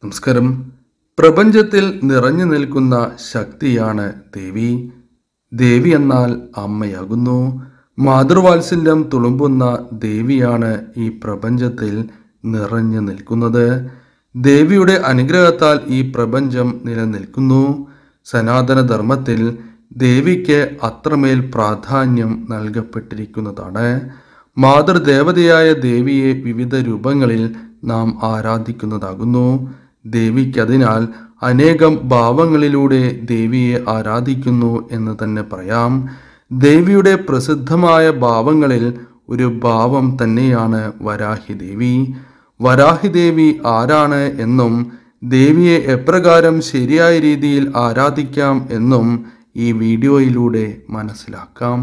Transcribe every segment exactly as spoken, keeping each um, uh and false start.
നമസ്കാരം. പ്രപഞ്ചത്തിൽ നിറഞ്ഞു നിൽക്കുന്ന ശക്തിയാണ് ദേവി. ദേവി എന്നാൽ അമ്മയാകുന്നു. മാതൃവാത്സല്യം തുളുമ്പുന്ന ദേവിയാണ് ഈ പ്രപഞ്ചത്തിൽ നിറഞ്ഞു നിൽക്കുന്നത്. ദേവിയുടെ അനുഗ്രഹത്താൽ ഈ പ്രപഞ്ചം നിലനിൽക്കുന്നു. സനാതനധർമ്മത്തിൽ ദേവിക്ക് അത്രമേൽ പ്രാധാന്യം നൽകപ്പെട്ടിരിക്കുന്നതാണ്. മാതൃദേവതയായ ദേവിയെ വിവിധ രൂപങ്ങളിൽ നാം ആരാധിക്കുന്നതാകുന്നു. ദേവിക്കതിനാൽ അനേകം ഭാവങ്ങളിലൂടെ ദേവിയെ ആരാധിക്കുന്നു എന്ന് തന്നെ പറയാം. ദേവിയുടെ പ്രസിദ്ധമായ ഭാവങ്ങളിൽ ഒരു ഭാവം തന്നെയാണ് വരാഹി ദേവി. വരാഹി ദേവി ആരാണ് എന്നും ദേവിയെ എപ്രകാരം ശരിയായ രീതിയിൽ ആരാധിക്കാം എന്നും ഈ വീഡിയോയിലൂടെ മനസ്സിലാക്കാം.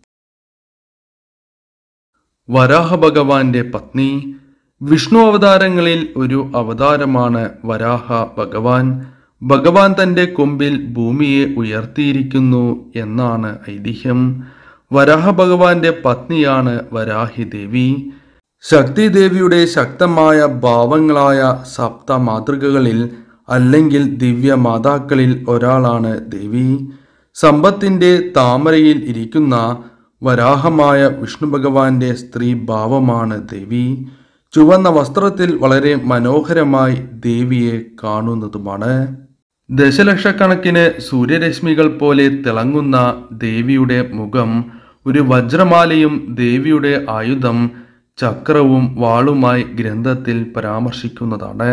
വരാഹ ഭഗവാന്റെ പത്നി. വിഷ്ണു അവതാരങ്ങളിൽ ഒരു അവതാരമാണ് വരാഹ ഭഗവാൻ. ഭഗവാൻ തൻ്റെ കൊമ്പിൽ ഭൂമിയെ ഉയർത്തിയിരിക്കുന്നു എന്നാണ് ഐതിഹ്യം. വരാഹ ഭഗവാന്റെ പത്നിയാണ് വരാഹി ദേവി. ശക്തി ദേവിയുടെ ശക്തമായ ഭാവങ്ങളായ സപ്ത മാതൃകകളിൽ അല്ലെങ്കിൽ ദിവ്യ മാതാക്കളിൽ ഒരാളാണ് ദേവി. സമ്പത്തിൻ്റെ താമരയിൽ ഇരിക്കുന്ന വരാഹമായ വിഷ്ണു ഭഗവാന്റെ സ്ത്രീ ഭാവമാണ് ദേവി. ചുവന്ന വസ്ത്രത്തിൽ വളരെ മനോഹരമായി ദേവിയെ കാണുന്നതുമാണ്. ദശലക്ഷക്കണക്കിന് സൂര്യരശ്മികൾ പോലെ തിളങ്ങുന്ന ദേവിയുടെ മുഖം, ഒരു വജ്രമാലയും ദേവിയുടെ ആയുധം ചക്രവും വാളുമായി ഗ്രന്ഥത്തിൽ പരാമർശിക്കുന്നതാണ്.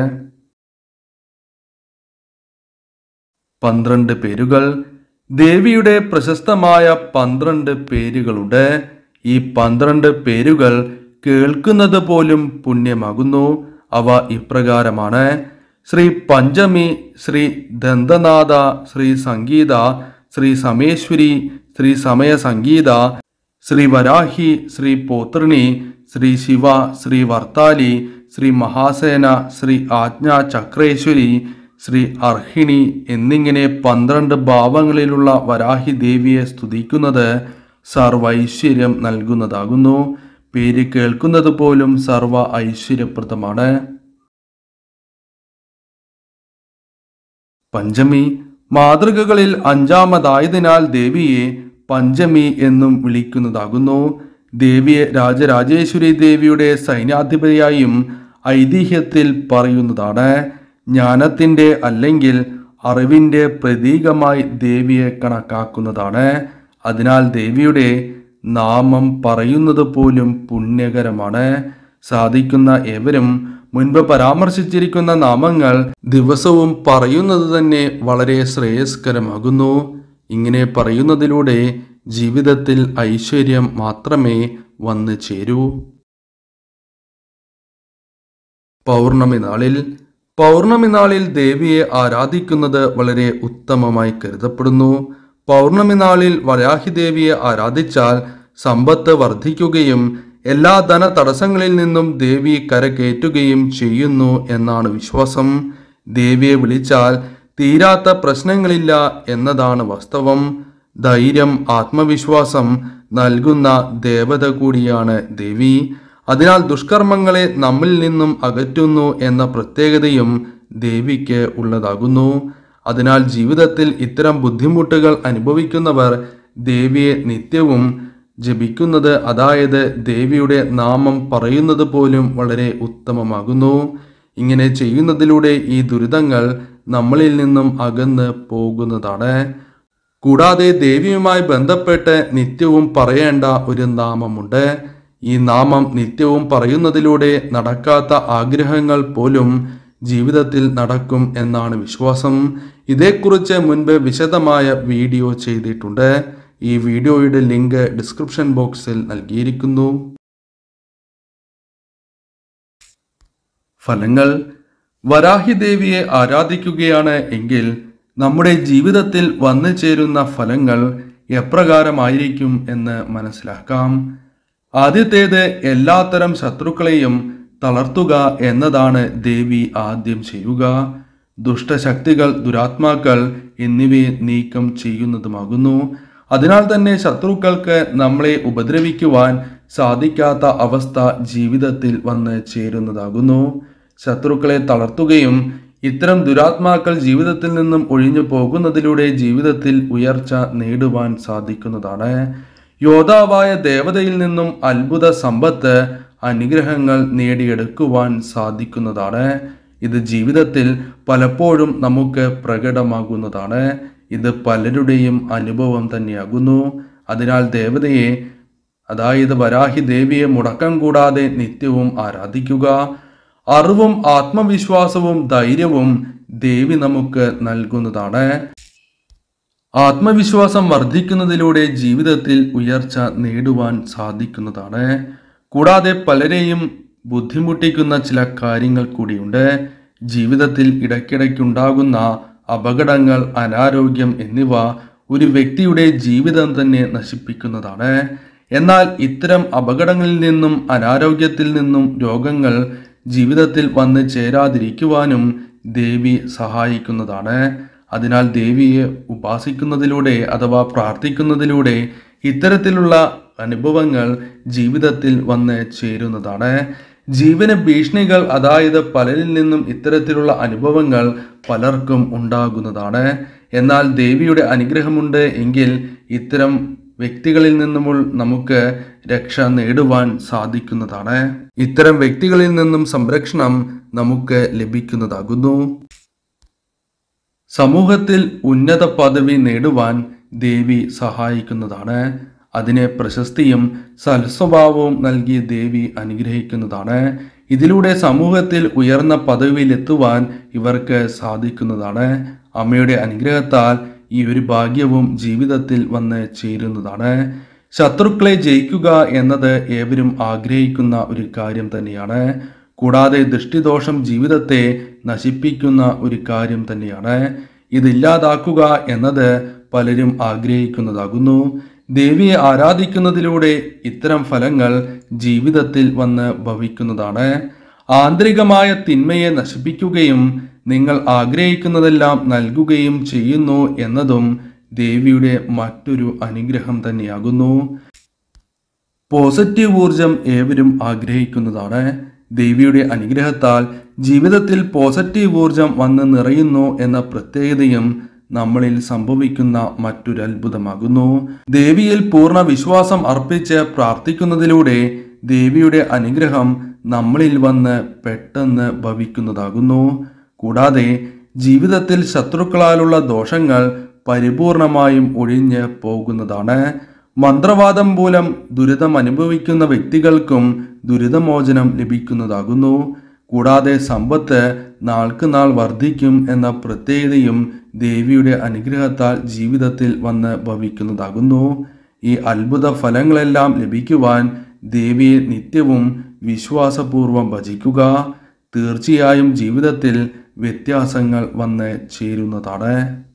പന്ത്രണ്ട് പേരുകൾ. ദേവിയുടെ പ്രശസ്തമായ പന്ത്രണ്ട് പേരുകളുണ്ട്. ഈ പന്ത്രണ്ട് പേരുകൾ കേൾക്കുന്നത് പോലും പുണ്യമാകുന്നു. അവ ഇപ്രകാരമാണ്: ശ്രീ പഞ്ചമി, ശ്രീ ദന്തനാഥ, ശ്രീ സംഗീത, ശ്രീ സമേശ്വരി, ശ്രീ സമയ സംഗീത, ശ്രീ വരാഹി, ശ്രീ പോത്രിണി, ശ്രീ ശിവ, ശ്രീ വർത്താലി, ശ്രീ മഹാസേന, ശ്രീ ആജ്ഞാ ചക്രേശ്വരി, ശ്രീ അർഹിണി എന്നിങ്ങനെ പന്ത്രണ്ട് ഭാവങ്ങളിലുള്ള വരാഹി ദേവിയെ സ്തുതിക്കുന്നത് സർവൈശ്വര്യം നൽകുന്നതാകുന്നു. പേര് കേൾക്കുന്നത് പോലും സർവ ഐശ്വര്യപ്രദമാണ്. പഞ്ചമി. മാതൃകകളിൽ അഞ്ചാമതായതിനാൽ ദേവിയെ പഞ്ചമി എന്നും വിളിക്കുന്നതാകുന്നു. ദേവിയെ രാജരാജേശ്വരി ദേവിയുടെ സൈന്യാധിപതിയായും ഐതിഹ്യത്തിൽ പറയുന്നതാണ്. ജ്ഞാനത്തിൻ്റെ അല്ലെങ്കിൽ അറിവിൻ്റെ പ്രതീകമായി ദേവിയെ കണക്കാക്കുന്നതാണ്. അതിനാൽ ദേവിയുടെ നാമം പറയുന്നത് പോലും പുണ്യകരമാണ്. സാധിക്കുന്ന ഏവരും മുൻപ് പരാമർശിച്ചിരിക്കുന്ന നാമങ്ങൾ ദിവസവും പറയുന്നത് തന്നെ വളരെ ശ്രേയസ്കരമാകുന്നു. ഇങ്ങനെ പറയുന്നതിലൂടെ ജീവിതത്തിൽ ഐശ്വര്യം മാത്രമേ വന്നു ചേരൂ. പൗർണമി നാളിൽ. പൗർണമി നാളിൽ ദേവിയെ ആരാധിക്കുന്നത് വളരെ ഉത്തമമായി കരുതപ്പെടുന്നു. പൗർണമി നാളിൽ വരാഹി ദേവിയെ ആരാധിച്ചാൽ സമ്പത്ത് വർദ്ധിക്കുകയും എല്ലാ ധന തടസ്സങ്ങളിൽ നിന്നും ദേവി കരകയറ്റുകയും ചെയ്യുന്നു എന്നാണ് വിശ്വാസം. ദേവിയെ വിളിച്ചാൽ തീരാത്ത പ്രശ്നങ്ങളില്ല എന്നതാണ് വാസ്തവം. ധൈര്യം, ആത്മവിശ്വാസം നൽകുന്ന ദേവത കൂടിയാണ് ദേവി. അതിനാൽ ദുഷ്കർമ്മങ്ങളെ നമ്മിൽ നിന്നും അകറ്റുന്നു എന്ന പ്രത്യേകതയും ദേവിക്ക് ഉള്ളതാകുന്നു. അതിനാൽ ജീവിതത്തിൽ ഇത്തരം ബുദ്ധിമുട്ടുകൾ അനുഭവിക്കുന്നവർ ദേവിയെ നിത്യവും ജപിക്കുന്നത്, അതായത് ദേവിയുടെ നാമം പറയുന്നത് പോലും വളരെ ഉത്തമമാകുന്നു. ഇങ്ങനെ ചെയ്യുന്നതിലൂടെ ഈ ദുരിതങ്ങൾ നമ്മളിൽ നിന്നും അകന്ന് പോകുന്നതാണ്. കൂടാതെ ദേവിയുമായി ബന്ധപ്പെട്ട് നിത്യവും പറയേണ്ട ഒരു നാമമുണ്ട്. ഈ നാമം നിത്യവും പറയുന്നതിലൂടെ നടക്കാത്ത ആഗ്രഹങ്ങൾ പോലും ജീവിതത്തിൽ നടക്കും എന്നാണ് വിശ്വാസം. ഇതേക്കുറിച്ച് മുൻപ് വിശദമായ വീഡിയോ ചെയ്തിട്ടുണ്ട്. ഈ വീഡിയോയുടെ ലിങ്ക് ഡിസ്ക്രിപ്ഷൻ ബോക്സിൽ നൽകിയിരിക്കുന്നു. ഫലങ്ങൾ. വരാഹി ദേവിയെ ആരാധിക്കുകയാണ് എങ്കിൽ നമ്മുടെ ജീവിതത്തിൽ വന്നു ചേരുന്ന ഫലങ്ങൾ എപ്രകാരമായിരിക്കും എന്ന് മനസ്സിലാക്കാം. ആദ്യത്തേത്, എല്ലാത്തരം ശത്രുക്കളെയും തളർത്തുക എന്നതാണ് ദേവി ആദ്യം ചെയ്യുക. ദുഷ്ടശക്തികൾ, ദുരാത്മാക്കൾ എന്നിവയെ നീക്കം ചെയ്യുന്നതുമാകുന്നു. അതിനാൽ തന്നെ ശത്രുക്കൾക്ക് നമ്മളെ ഉപദ്രവിക്കുവാൻ സാധിക്കാത്ത അവസ്ഥ ജീവിതത്തിൽ വന്ന് ചേരുന്നതാകുന്നു. ശത്രുക്കളെ തളർത്തുകയും ഇത്തരം ദുരാത്മാക്കൾ ജീവിതത്തിൽ നിന്നും ഒഴിഞ്ഞു പോകുന്നതിലൂടെ ജീവിതത്തിൽ ഉയർച്ച നേടുവാൻ സാധിക്കുന്നതാണ്. യോദ്ധാവായ ദേവതയിൽ നിന്നും അത്ഭുത സമ്പത്ത്, അനുഗ്രഹങ്ങൾ നേടിയെടുക്കുവാൻ സാധിക്കുന്നതാണ്. ഇത് ജീവിതത്തിൽ പലപ്പോഴും നമുക്ക് പ്രകടമാകുന്നതാണ്. ഇത് പലരുടെയും അനുഭവം തന്നെയാകുന്നു. അതിനാൽ ദേവതയെ, അതായത് വരാഹി ദേവിയെ മുടക്കം കൂടാതെ നിത്യവും ആരാധിക്കുക. അറിവും ആത്മവിശ്വാസവും ധൈര്യവും ദേവി നമുക്ക് നൽകുന്നതാണ്. ആത്മവിശ്വാസം വർദ്ധിക്കുന്നതിലൂടെ ജീവിതത്തിൽ ഉയർച്ച നേടുവാൻ സാധിക്കുന്നതാണ്. കൂടാതെ പലരെയും ബുദ്ധിമുട്ടിക്കുന്ന ചില കാര്യങ്ങൾ കൂടിയുണ്ട്. ജീവിതത്തിൽ ഇടയ്ക്കിടയ്ക്കുണ്ടാകുന്ന അപകടങ്ങൾ, അനാരോഗ്യം എന്നിവ ഒരു വ്യക്തിയുടെ ജീവിതം തന്നെ നശിപ്പിക്കുന്നതാണ്. എന്നാൽ ഇത്തരം അപകടങ്ങളിൽ നിന്നും അനാരോഗ്യത്തിൽ നിന്നും രോഗങ്ങൾ ജീവിതത്തിൽ വന്ന് ചേരാതിരിക്കുവാനും ദേവി സഹായിക്കുന്നതാണ്. അതിനാൽ ദേവിയെ ഉപാസിക്കുന്നതിലൂടെ അഥവാ പ്രാർത്ഥിക്കുന്നതിലൂടെ ഇത്തരത്തിലുള്ള അനുഭവങ്ങൾ ജീവിതത്തിൽ വന്ന് ചേരുന്നതാണ്. ജീവന ഭീഷണികൾ, അതായത് പലരിൽ നിന്നും ഇത്തരത്തിലുള്ള അനുഭവങ്ങൾ പലർക്കും ഉണ്ടാകുന്നതാണ്. എന്നാൽ ദേവിയുടെ അനുഗ്രഹമുണ്ട് എങ്കിൽ ഇത്തരം വ്യക്തികളിൽ നിന്നും നമുക്ക് രക്ഷ നേടുവാൻ സാധിക്കുന്നതാണ്. ഇത്തരം വ്യക്തികളിൽ നിന്നും സംരക്ഷണം നമുക്ക് ലഭിക്കുന്നതാകുന്നു. സമൂഹത്തിൽ ഉന്നത പദവി നേടുവാൻ ദേവി സഹായിക്കുന്നതാണ്. അതിനെ പ്രശസ്തിയും സൽസ്വഭാവവും നൽകി ദേവി അനുഗ്രഹിക്കുന്നതാണ്. ഇതിലൂടെ സമൂഹത്തിൽ ഉയർന്ന പദവിയിലെത്തുവാൻ ഇവർക്ക് സാധിക്കുന്നതാണ്. അമ്മയുടെ അനുഗ്രഹത്താൽ ഈ ഒരു ഭാഗ്യവും ജീവിതത്തിൽ വന്ന് ചേരുന്നതാണ്. ശത്രുക്കളെ ജയിക്കുക എന്നത് ഏവരും ആഗ്രഹിക്കുന്ന ഒരു കാര്യം തന്നെയാണ്. കൂടാതെ ദൃഷ്ടിദോഷം ജീവിതത്തെ നശിപ്പിക്കുന്ന ഒരു കാര്യം തന്നെയാണ്. ഇതില്ലാതാക്കുക എന്നത് പലരും ആഗ്രഹിക്കുന്നതാകുന്നു. ദേവിയെ ആരാധിക്കുന്നതിലൂടെ ഇത്തരം ഫലങ്ങൾ ജീവിതത്തിൽ വന്ന് ഭവിക്കുന്നതാണ്. ആന്തരികമായ തിന്മയെ നശിപ്പിക്കുകയും നിങ്ങൾ ആഗ്രഹിക്കുന്നതെല്ലാം നൽകുകയും ചെയ്യുന്നു എന്നതും ദേവിയുടെ മറ്റൊരു അനുഗ്രഹം തന്നെയാകുന്നു. പോസിറ്റീവ് ഊർജം ഏവരും ആഗ്രഹിക്കുന്നതാണ്. ദേവിയുടെ അനുഗ്രഹത്താൽ ജീവിതത്തിൽ പോസിറ്റീവ് ഊർജം വന്ന് നിറയുന്നു എന്ന പ്രത്യേകതയും നമ്മളിൽ സംഭവിക്കുന്ന മറ്റൊരു അത്ഭുതമാകുന്നു. ദേവിയിൽ പൂർണ്ണ വിശ്വാസം അർപ്പിച്ച് പ്രാർത്ഥിക്കുന്നതിലൂടെ ദേവിയുടെ അനുഗ്രഹം നമ്മളിൽ വന്ന് പെട്ടെന്ന് ഭവിക്കുന്നതാകുന്നു. കൂടാതെ ജീവിതത്തിൽ ശത്രുക്കളാലുള്ള ദോഷങ്ങൾ പരിപൂർണമായും ഒഴിഞ്ഞ് പോകുന്നതാണ്. മന്ത്രവാദം മൂലം ദുരിതം അനുഭവിക്കുന്ന വ്യക്തികൾക്കും ദുരിതമോചനം ലഭിക്കുന്നതാകുന്നു. കൂടാതെ സമ്പത്ത് നാൾക്ക് നാൾ വർദ്ധിക്കും എന്ന പ്രത്യേകതയും ദേവിയുടെ അനുഗ്രഹത്താൽ ജീവിതത്തിൽ വന്ന് ഭവിക്കുന്നതാകുന്നു. ഈ അത്ഭുത ഫലങ്ങളെല്ലാം ലഭിക്കുവാൻ ദേവിയെ നിത്യവും വിശ്വാസപൂർവം ഭജിക്കുക. തീർച്ചയായും ജീവിതത്തിൽ വ്യത്യാസങ്ങൾ വന്ന് ചേരുന്നതാണ്.